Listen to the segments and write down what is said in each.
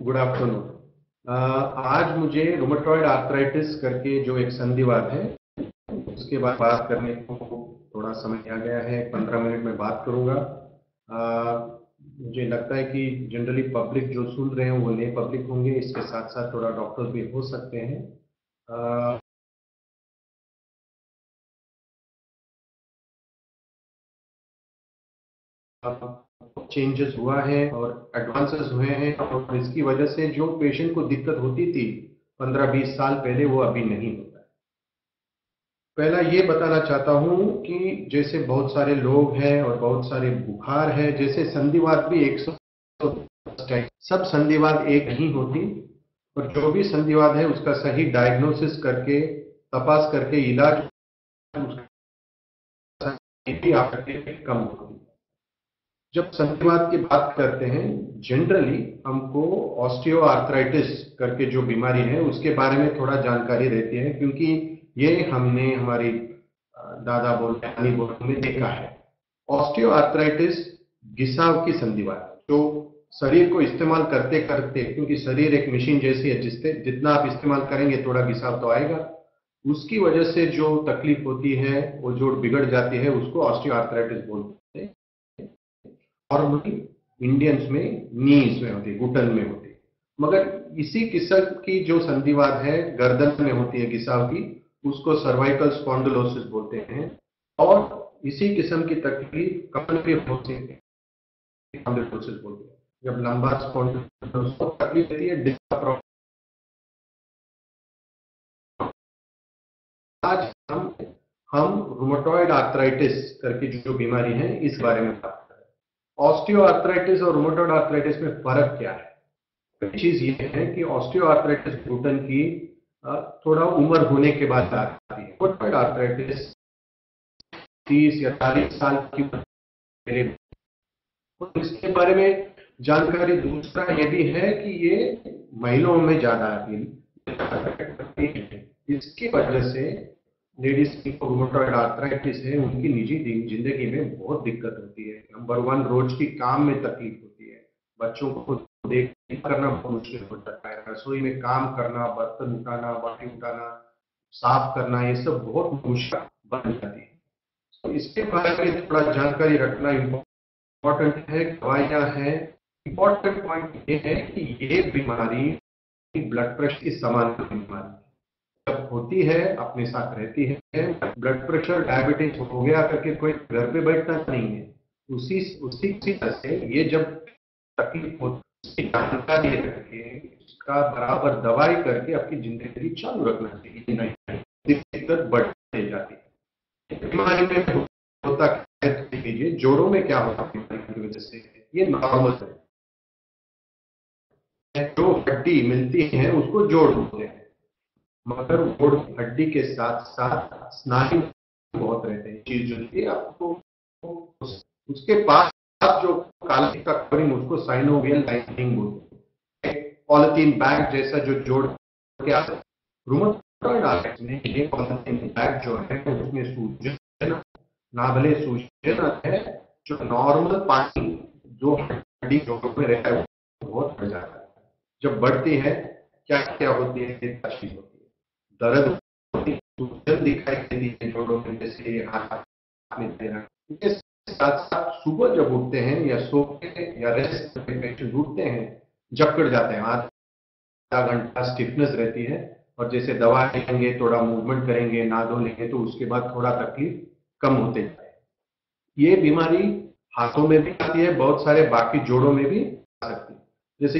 Good afternoon. आज मुझे rheumatoid arthritis करके जो एक संधिवात है उसके बाद बात करने को थोड़ा समय आ गया है। 15 मिनट में बात करूंगा। मुझे लगता है कि जनरली पब्लिक जो सुन रहे हैं वो नए पब्लिक होंगे, इसके साथ साथ थोड़ा डॉक्टर्स भी हो सकते हैं। चेंजेस हुआ है और एडवांसेस हुए हैं और इसकी वजह से जो पेशेंट को दिक्कत होती थी 15-20 साल पहले वो अभी नहीं होता है। पहला ये बताना चाहता हूं कि जैसे बहुत सारे लोग हैं और बहुत सारे बुखार है, जैसे संधिवात भी 110 टाइप, सब संधिवात एक नहीं होती और जो भी संधिवात है उसका सही डायग्नोसिस करके तपास करके इलाज कम होती है। जब संधिवात की बात करते हैं जनरली हमको ऑस्टियोआर्थराइटिस करके जो बीमारी है उसके बारे में थोड़ा जानकारी रहती है, क्योंकि ये हमने हमारी दादा बोलते नानी बोलते में देखा है। ऑस्टियोआर्थराइटिस घिसाव की संधिवात जो शरीर को इस्तेमाल करते करते, क्योंकि शरीर एक मशीन जैसी है जिससे जितना आप इस्तेमाल करेंगे थोड़ा घिसाव तो आएगा, उसकी वजह से जो तकलीफ होती है वो जोड़ बिगड़ जाती है, उसको ऑस्टियोआर्थराइटिस बोलते हैं। नॉर्मली इंडियंस में नीज में होती है, घुटन में होती है, मगर इसी किस्म की जो संधिवात है गर्दन में होती है घिसाव की, उसको सर्वाइकल स्पॉन्डिलोसिस बोलते हैं। और इसी किस्म की तकलीफ कमर में होती है, स्पॉन्डिलोसिस बोलते हैं। जब लंबा स्पॉन्डिलोसिस तकलीफ होती है डिस्क प्रॉब्लम। आज हम रूमेटॉइड आर्थराइटिस करके जो बीमारी है इस बारे में बात करें। ऑस्टियोआर्थराइटिस और रूमेटॉइड आर्थराइटिस में फर्क क्या है? पहली चीज ये है कि ऑस्टियोआर्थराइटिस घुटन की थोड़ा उम्र होने के बाद आती है। रूमेटॉइड आर्थराइटिस 30 या 40 साल की उम्र। इसके बारे में जानकारी दूसरा ये भी है कि ये महिलाओं में ज्यादा आती है। इसकी वजह से लेडीज की रूमेटॉइड आर्थराइटिस है उनकी निजी जिंदगी में बहुत दिक्कत होती है। नंबर 1, रोज की काम में तकलीफ होती है। बच्चों को देख करना बहुत मुश्किल हो जाता है। रसोई में काम करना, बर्तन उठाना, बाटी उठाना, साफ करना, ये सब बहुत मुश्किल बन जाती है। तो इसके बारे में थोड़ा जानकारी रखना इम्पोर्टेंट है। दवाइयाँ हैं। इम्पोर्टेंट पॉइंट ये है कि ये बीमारी ब्लड प्रेशर की समान बीमारी जब होती है अपने साथ रहती है। ब्लड प्रेशर डायबिटीज हो गया करके कोई घर पे बैठना नहीं है। उसी उसी तरह से ये जब तकलीफ होती है उसकी जानकारी रखे, उसका बराबर दवाई करके अपनी जिंदगी चालू रखना चाहिए, नहीं दिक्कत बढ़ती जाती है। बीमारी में होता कीजिए, जोड़ों में क्या होता है बीमारी की वजह से, ये नॉर्मल है। जो हड्डी मिलती है उसको जोड़ बोलते हैं, मगर वो हड्डी के साथ साथ स्नायु बहुत रहते हैं। चीज जो थी आपको उसके पास जो काला का कवरिंग उसको साइनोवियल लाइनिंग बोलते हैं। पॉलिथीन बैग जैसा जो जोड़ के आता है। रूमेटॉइड आर्थराइटिस में ये पॉलिथीन बैग जो है उसमें सूजन ना भले सूजन है, जो नॉर्मल पानी जो हड्डी जोड़ों में रहता है बहुत बढ़ जाता है। जब बढ़ती है क्या क्या होती है, चीज होती है, दर्द होती है, सूजन दिखाई देती है जोड़ों में, जैसे हाथ में देना। इसके साथ साथ सुबह जब उठते हैं या सो के या रेस्ट करके पेशेंट उठते हैं जकड़ जाते हैं, आधा घंटा स्टिफनेस रहती है। और जैसे दवा लेंगे, थोड़ा मूवमेंट करेंगे, नहा धो लेंगे तो उसके बाद थोड़ा तकलीफ कम होते जाए। ये बीमारी हाथों में भी आती है, बहुत सारे बाकी जोड़ों में भी आ सकती है। जैसे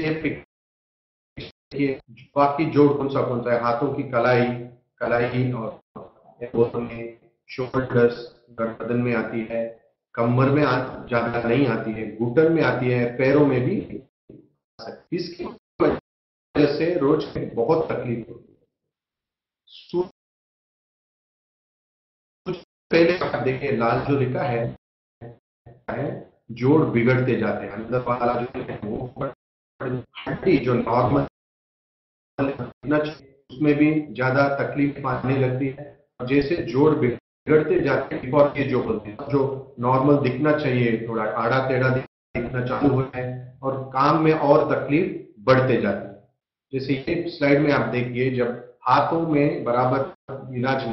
ये बाकी जोड़ कौन सा है, हाथों की कलाई कलाई और में शोल्डर्स गर्दन में आती है, कमर में ज्यादा नहीं आती है, घुटन में आती है, पैरों में भी। इसकी वजह से रोज में बहुत तकलीफ होती है। पहले देखिए लाल जो लिखा है जोड़ बिगड़ते जाते हैं, अंदर वाला जो है वो हड्डी जो नॉर्मल उसमें भी ज्यादा तकलीफ आने लगती है। और जैसे जोड़ बिगड़ते जाते हैं और ये जो बोलते हैं जो नॉर्मल दिखना चाहिए थोड़ा आड़ा टेढ़ा दिखना चालू होता है और काम में और तकलीफ बढ़ते जाती है। जैसे ये स्लाइड में आप देखिए, जब हाथों में बराबर इलाज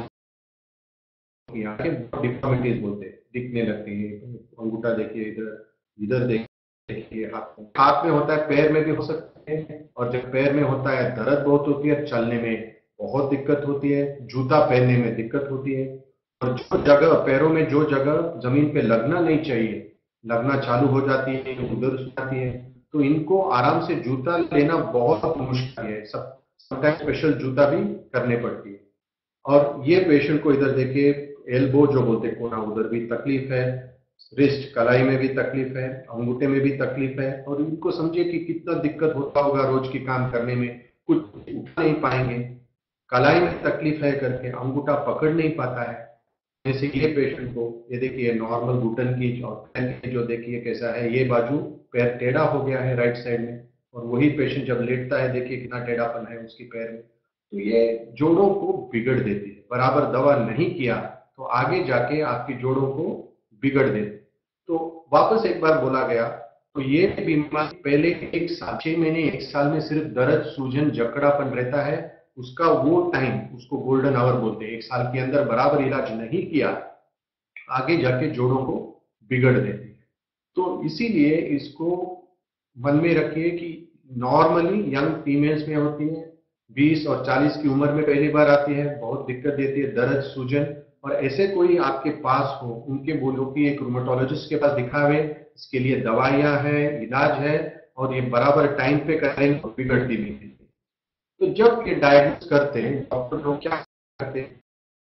किया के डिफॉर्मिटीज बोलते हैं, दिखने लगती है। अंगूठा देखिए, इधर इधर देखिए, हाथ में होता है, पैर में भी हो सकते हैं। और जब पैर में होता है दर्द बहुत होती है, चलने में बहुत दिक्कत होती है, जूता पहनने में दिक्कत होती है। और जो जगह पैरों में जो जगह जमीन पे लगना नहीं चाहिए, लगना चालू हो जाती है, उधर जाती है, तो इनको आराम से जूता लेना बहुत मुश्किल है। सब समटाइम स्पेशल जूता भी करने पड़ती है। और ये पेशेंट को इधर देखिए, एल्बो जो बोलते हैं कोना, उधर भी तकलीफ है, रिस्ट कलाई में भी तकलीफ है, अंगूठे में भी तकलीफ है। और इनको समझिए कि कितना दिक्कत होता होगा रोज के काम करने में, कुछ उठा नहीं पाएंगे, कलाई में तकलीफ है करके अंगूठा पकड़ नहीं पाता है। जैसे ये पेशेंट को, ये देखिए नॉर्मल घुटन की और पैर की जो देखिए कैसा है, ये बाजू पैर टेढ़ा हो गया है राइट साइड में। और वही पेशेंट जब लेटता है, देखिए कितना टेढ़ापन है उसकी पैर में। तो ये जोड़ों को बिगड़ देती है। बराबर दवा नहीं किया तो आगे जाके आपकी जोड़ों को बिगड़ देती है। तो वापस एक बार बोला गया, तो ये बीमारी पहले एक साल, 6 महीने, एक साल में सिर्फ दर्द, सूजन, जकड़ापन रहता है। उसका वो टाइम, उसको गोल्डन आवर बोलते हैं। एक साल के अंदर बराबर इलाज नहीं किया, आगे जाके जोड़ों को बिगड़ देती है। तो इसीलिए इसको मन में रखिए कि नॉर्मली यंग फीमेल्स में होती है, 20 और 40 की उम्र में पहली बार आती है, बहुत दिक्कत देती है, दर्द, सूजन। और ऐसे कोई आपके पास हो, उनके बोलो कि एक रूमेटोलॉजिस्ट के पास दिखावे, इसके लिए दवाइयां हैं, इलाज है, और ये बराबर टाइम पे करेंगे तो बिगड़ती भी नहीं। तो जब ये डायग्नोस करते हैं डॉक्टर लोग क्या करते हैं,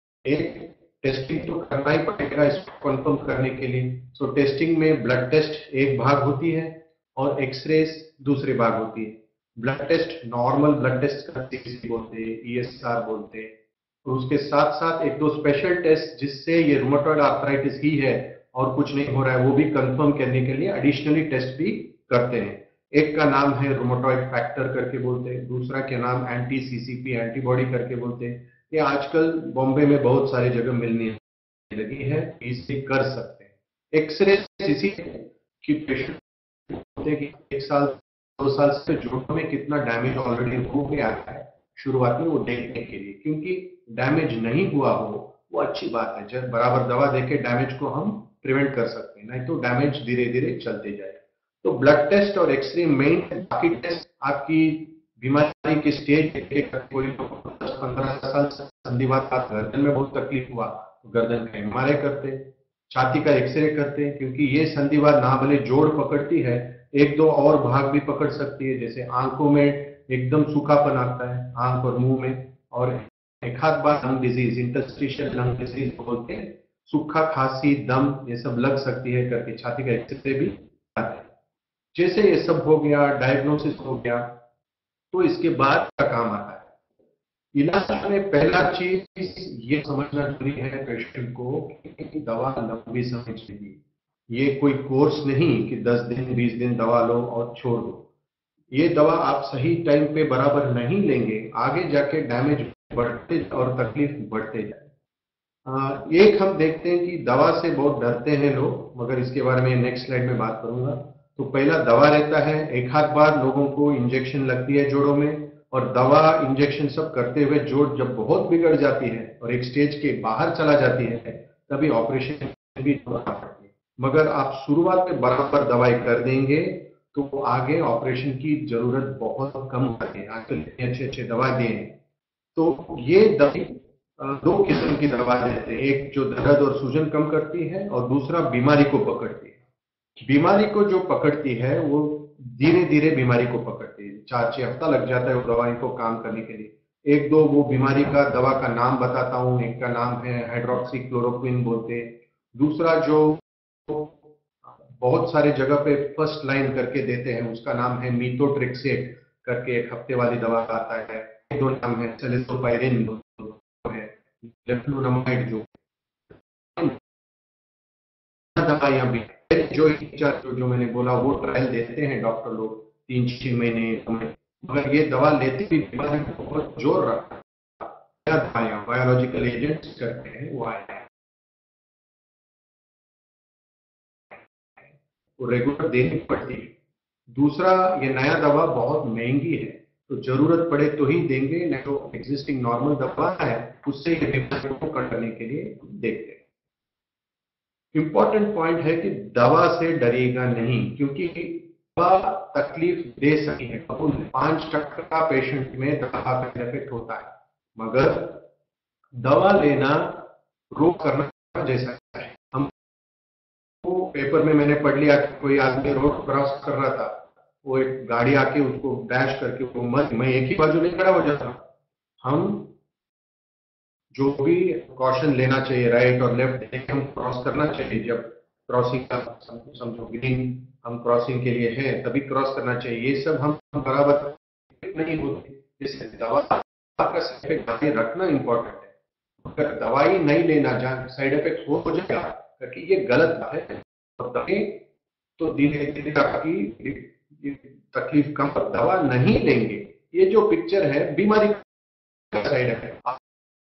एक टेस्टिंग तो करना ही पड़ेगा इसको कंफर्म करने के लिए। सो टेस्टिंग में ब्लड टेस्ट एक भाग होती है और एक्सरे दूसरे भाग होती है। Blood test normal blood test का सीबीसी बोलते हैं, ईएसआर बोलते हैं। और उसके साथ साथ एक दो स्पेशल टेस्ट, जिससे ये रूमेटॉइड आर्थराइटिस ही है और कुछ नहीं हो रहा है, वो भी कंफर्म करने के लिए एडिशनली टेस्ट भी करते हैं। एक का नाम है रूमेटॉइड फैक्टर करके बोलते हैं, दूसरा के नाम एंटी सीसीपी एंटीबॉडी करके बोलते हैं। ये आजकल बॉम्बे में बहुत सारी जगह मिलने लगी है, इसे कर सकते हैं। एक्सरे इसी की पेशेंट होते हैं कि 1 साल 2 साल से जोड़ों में कितना डैमेज ऑलरेडी हो गया है, शुरुआत में वो देखने के लिए, क्योंकि डैमेज नहीं हुआ हो वो अच्छी बात है। जब बराबर दवा देके डैमेज को हम प्रिवेंट कर सकते हैं, नहीं तो डैमेज धीरे धीरे चलते जाए। तो ब्लड टेस्ट और एक्सरे मेन है। बाकी टेस्ट आपकी बीमारी के स्टेज, कोई 10-15 साल संधिवात का गर्दन में बहुत तकलीफ हुआ तो गर्दन का एमआरआई करते हैं, छाती का एक्सरे करते हैं, क्योंकि ये संधिवात ना भले जोड़ पकड़ती है, एक दो और भाग भी पकड़ सकती है। जैसे आंखों में एकदम सूखापन आता है, आंख और मुंह में, और एक आध बार lung disease, interstitial lung disease बोलते हैं, सूखा, खांसी, दम, ये सब लग सकती है करके छाती का एक्सरे भी आता है। जैसे ये सब हो गया, डायग्नोसिस हो गया, तो इसके बाद का काम आता है इलाज में। पहला चीज ये समझना जरूरी है पेशेंट को कि दवा लंबी समय चाहिए। ये कोई कोर्स नहीं कि 10 दिन 20 दिन दवा लो और छोड़ दो। ये दवा आप सही टाइम पे बराबर नहीं लेंगे, आगे जाके डैमेज बढ़ते और तकलीफ बढ़ते जाए। एक हम देखते हैं कि दवा से बहुत डरते हैं लोग, मगर इसके बारे में नेक्स्ट स्लाइड में बात करूंगा। तो पहला दवा रहता है, एक आध बार लोगों को इंजेक्शन लगती है जोड़ों में, और दवा इंजेक्शन सब करते हुए जोड़ जब बहुत बिगड़ जाती है और एक स्टेज के बाहर चला जाती है, तभी ऑपरेशन भी करना पड़ती है। मगर आप शुरुआत में बराबर दवाई कर देंगे तो आगे ऑपरेशन की जरूरत बहुत कम होती है। आजकल अच्छे अच्छे दवा दिए हैं। तो ये दवाई दो किस्म की दवा देते हैं, एक जो दर्द और सूजन कम करती है और दूसरा बीमारी को पकड़ती है। बीमारी को जो पकड़ती है वो धीरे धीरे बीमारी को पकड़ती है, 4-6 हफ्ता लग जाता है वो दवाई को काम करने के लिए। एक दो वो बीमारी का दवा का नाम बताता हूँ। एक का नाम है हाइड्रोक्सी क्लोरोक्विन बोलते हैं। दूसरा जो बहुत सारे जगह पे फर्स्ट लाइन करके देते हैं, उसका नाम है मीथोट्रेक्सेट करके, एक हफ्ते वाली दवा आता है। एक दो नाम है सेलेसोपायरिन है, लेफ्लुनमाइड जो दवाइयां भी, जो मैंने बोला वो ट्रायल देते हैं डॉक्टर लोग 3-6 महीने। मगर ये दवा लेते भी बीमारी को बहुत जोर रखता है। दवाइयां बायोलॉजिकल एजेंट्स करते हैं, वो आए हैं, वो रेगुलर देनी पड़ती है। दूसरा, ये नया दवा बहुत महंगी है, तो जरूरत पड़े तो ही देंगे, नहीं तो एग्जिस्टिंग नॉर्मल दवा है उससे ये बीमारी को कम करने के लिए देखते हैं। इंपॉर्टेंट पॉइंट है कि दवा से डरिएगा नहीं, क्योंकि दवा तकलीफ दे सकती है। 5% पेशेंट में दवा का इफेक्ट होता है, मगर दवा लेना रोक करना जैसा है। हम पेपर में मैंने पढ़ लिया कि कोई आदमी रोड क्रॉस कर रहा था, वो एक गाड़ी आके उसको डैश करके वो मर, मैं एक ही बाजू नहीं खड़ा हो जाता। हम जो भी कॉशन लेना चाहिए, राइट और लेफ्ट देख हम क्रॉस करना चाहिए। जब क्रॉसिंग का समझो ग्रीन हम क्रॉसिंग के लिए है तभी क्रॉस करना चाहिए, ये सब हम बराबर नहीं होते। इसलिए दवा का साइड इफेक्ट रखना इंपॉर्टेंट है। अगर दवाई नहीं लेना, जान साइड इफेक्ट हो जाएगा, क्योंकि ये गलत बात है। और दवाई तो धीरे धीरे आपकी तकलीफ कम, दवा नहीं लेंगे, ये जो पिक्चर है बीमारी का साइड इफेक्ट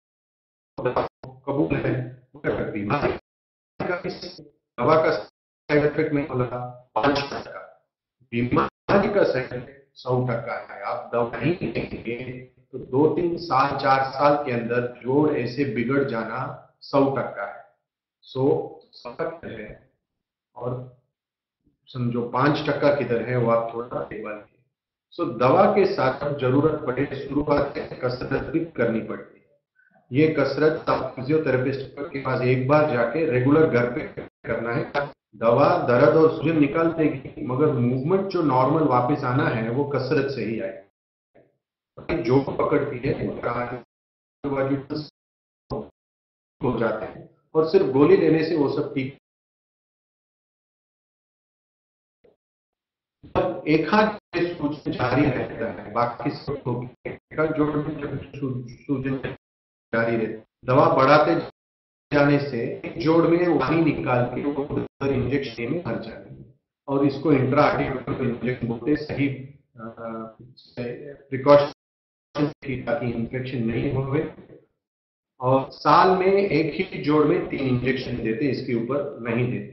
कबूल है, मगर बीमारी का दवा का साइड इफेक्ट नहीं बोला 5%, बीमारी का साइड इफेक्ट 100% है। आप दवा नहीं लेंगे तो 2-3 साल 4 साल के अंदर जोड़ ऐसे बिगड़ जाना 100% है। सो सतर्क है, और समझो 5% किधर है वो आप थोड़ा देखभाल कीजिए। सो दवा के साथ जरूरत पड़े शुरुआत में कसरत भी करनी पड़ती है। ये कसरत आप फिजियोथेरेपिस्ट के पास एक बार जाके रेगुलर घर पे करना है। दवा दर्द और सूजन निकाल देगी, मगर मूवमेंट जो नॉर्मल वापस आना है वो कसरत से ही आएगा। जो पकड़ती है हो जाते हैं, और सिर्फ गोली लेने से वो सब ठीक। एक हाथ सूजन जारी रहता है, बाकी सब एक हाथ जोड़ में जब सूजन जारी रहती, दवा बढ़ाते जाने से एक जोड़ में पानी निकाल के उधर इंजेक्शन में भर जाएंगे, और इसको इंट्रा आर्टिकुलर इंजेक्शन बोलते हैं। सही प्रिकॉशन ताकि इंफेक्शन नहीं हो। और साल में एक ही जोड़ में 3 इंजेक्शन देते, इसके ऊपर नहीं देते।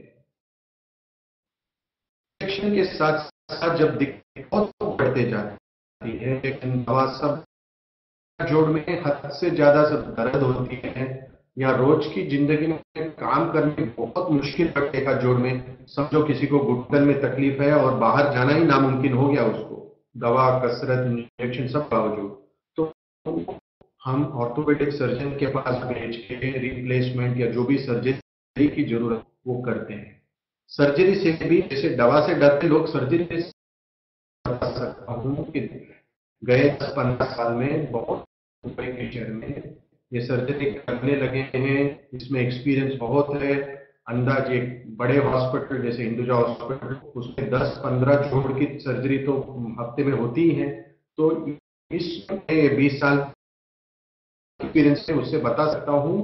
इंजेक्शन के साथ साथ जब दिक्कत बढ़ते जाती है, लेकिन दवा सब जोड़ में हद से ज्यादा सब दर्द होती है, या रोज की जिंदगी में काम करने में बहुत मुश्किल पड़ेगा जोड़ में। समझो किसी को घुटन में तकलीफ है और बाहर जाना ही नामुमकिन हो गया उसको, दवा कसरत इंजेक्शन सब बावजूद, तो हम ऑर्थोपेडिक सर्जन के पास भेज के रिप्लेसमेंट या जो भी सर्जरी की जरूरत वो करते हैं। सर्जरी से भी, जैसे दवा से डरते लोग सर्जरी से बता सकता हूँ कि गए 10-15 साल में बहुत मुंबई के शहर में ये सर्जरी करने लगे हैं, इसमें एक्सपीरियंस बहुत है। अंदाज एक बड़े हॉस्पिटल जैसे हिंदुजा हॉस्पिटल, उसमें 10-15 जोड़ की सर्जरी तो हफ्ते में होती ही है। तो इस 20 साल एक्सपीरियंस से उससे बता सकता हूँ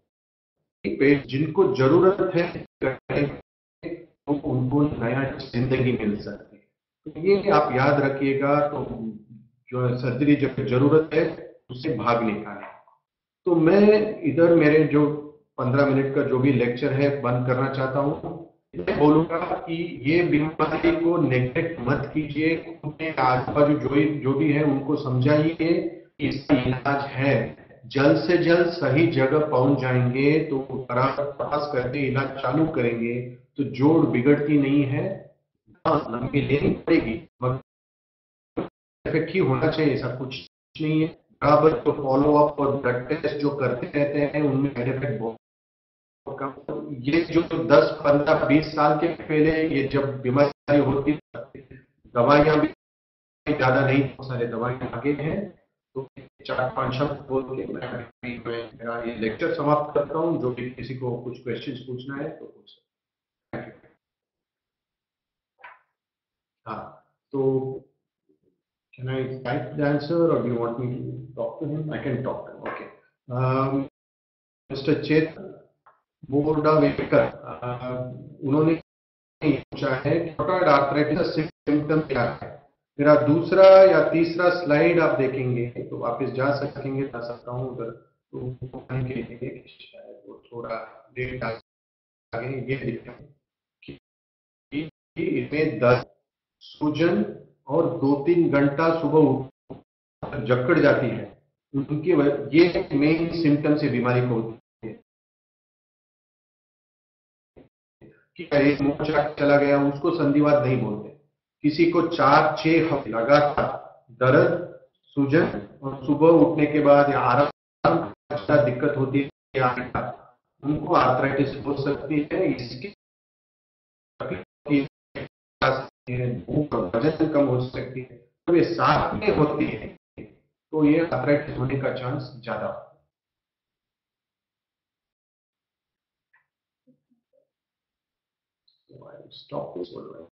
कि जिनको जरूरत है तो उनको नया जिंदगी मिल सकती है। तो ये आप याद रखिएगा। तो जो सर्जरी जब जरूरत है उससे भाग निकालें। तो मैं इधर मेरे जो 15 मिनट का जो भी लेक्चर है बंद करना चाहता हूँ। मैं बोलूंगा कि ये बीमारी को नेग्लेक्ट मत कीजिए, अपने आजू बाजू जो भी है उनको समझाइए इसका इलाज है। जल्द से जल्द सही जगह पहुंच जाएंगे तो पास करके इलाज चालू करेंगे तो जोड़ बिगड़ती नहीं है। हाँ, लंबी लेनी पड़ेगी, मगर इफेक्ट ही होना चाहिए, ऐसा कुछ नहीं है। बराबर तो फॉलो अप और ब्लड टेस्ट जो करते रहते हैं उनमें साइड इफेक्ट बहुत कम। ये जो 10-15-20 साल के पहले ये जब बीमारी होती, दवाइयां भी ज्यादा नहीं, बहुत सारे दवाइयां आगे हैं। तो 4-5 शब्द बोल के मैं मेरा ये लेक्चर समाप्त करता हूँ। जो भी किसी को कुछ क्वेश्चंस पूछना है तो पूछ सकते हैं। हाँ, तो can I type the answer or do you want me to talk to him? I can talk to him. Okay. Mr. Chet बोर्डावेकर, उन्होंने पूछा है रूमेटॉइड आर्थराइटिस का सिम्टम क्या है। मेरा दूसरा या तीसरा स्लाइड आप देखेंगे तो वापस जा सकेंगे, जा सकता हूँ उधर, तो शायद वो थोड़ा लेट आगे ये दिखा कि इसमें दर्द सूजन और 2-3 घंटा सुबह उठ जकड़ जाती है, उनकी ये मेन सिम्टम्स है बीमारी को होती है कि अरे मुंह चाट चला गया, उसको संधिवात नहीं बोलते। किसी को 4-6 हफ्ते लगातार दर्द, सूजन और सुबह उठने के बाद या आराम दिक्कत होती है, उनको आर्थराइटिस हो सकती है। इसकी वजन कम हो सकती है, तो ये साथ में होती है तो ये आर्थराइटिस होने का चांस ज्यादा होता है। स्टॉप